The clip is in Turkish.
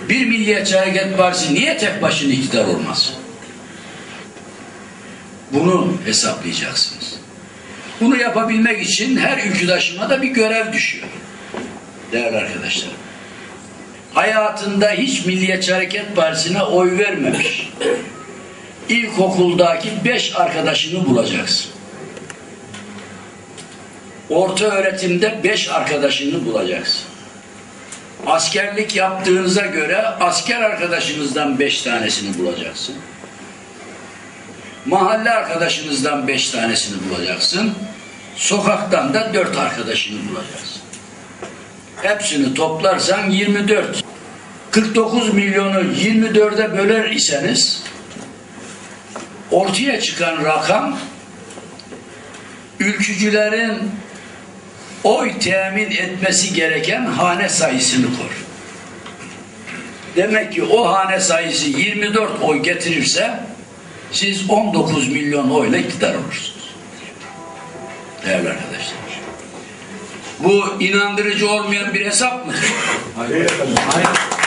Bir Milliyetçi Hareket Partisi niye tek başına iktidar olmaz? Bunu hesaplayacaksınız. Bunu yapabilmek için her ülküdaşıma da bir görev düşüyor. Değerli arkadaşlar. Hayatında hiç Milliyetçi Hareket Partisi'ne oy vermemiş. İlkokuldaki 5 arkadaşını bulacaksın. Orta öğretimde 5 arkadaşını bulacaksın. Askerlik yaptığınıza göre asker arkadaşınızdan 5 tanesini bulacaksın. Mahalle arkadaşınızdan 5 tanesini bulacaksın. Sokaktan da 4 arkadaşını bulacaksın. Hepsini toplarsan 24. 49 milyonu 24'e böler iseniz ortaya çıkan rakam ülkücülerin oy temin etmesi gereken hane sayısını kor. Demek ki o hane sayısı 24 oy getirirse siz 19 milyon oyla iktidar olursunuz. Değerli arkadaşlar. Bu inandırıcı olmayan bir hesap mıdır? Hayır efendim. Hayır.